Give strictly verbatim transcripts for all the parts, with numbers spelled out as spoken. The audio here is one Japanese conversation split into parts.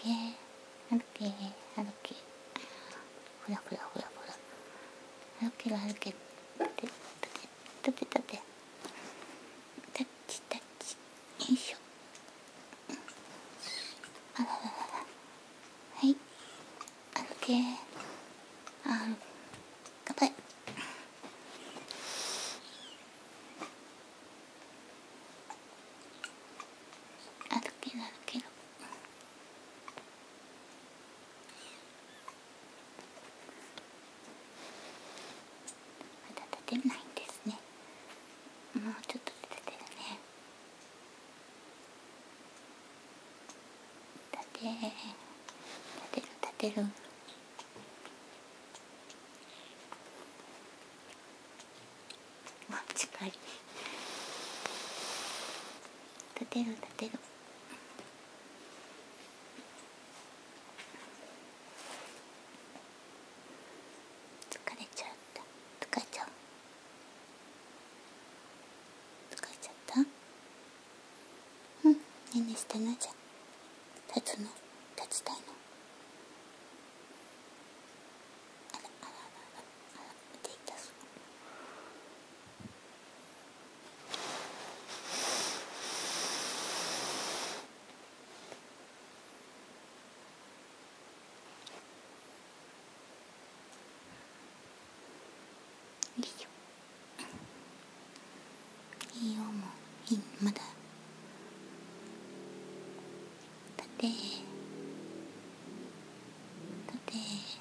け歩け歩け、ほらほらほらほら、歩ける歩ける、立て立て立て、タッチタッチ、よいしょ。あらららら、はい、歩け、あ、頑張れ。歩ける歩ける。まだ立てないんですね。もうちょっとで立てるね。立て立てる立てる。あ、近い。立てる立てる。疲れちゃった疲れちゃう疲れちゃった。うん、ねんねしたな。じゃ立つの立ちたいの。あらあらあらあら、腕痛そう。よいしょ。いいよ、もういい、まだ立て立て。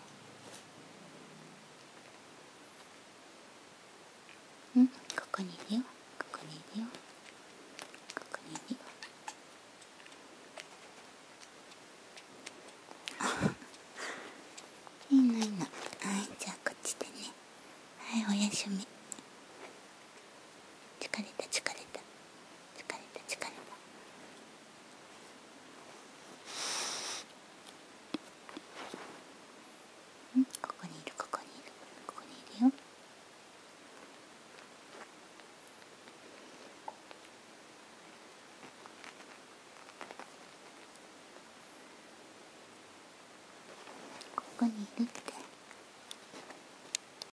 うん、ここにいるよ、ここにいるよ、ここにいるよ。いいのいいの。はい、じゃあこっちでね。はい、おやすみ。疲れた。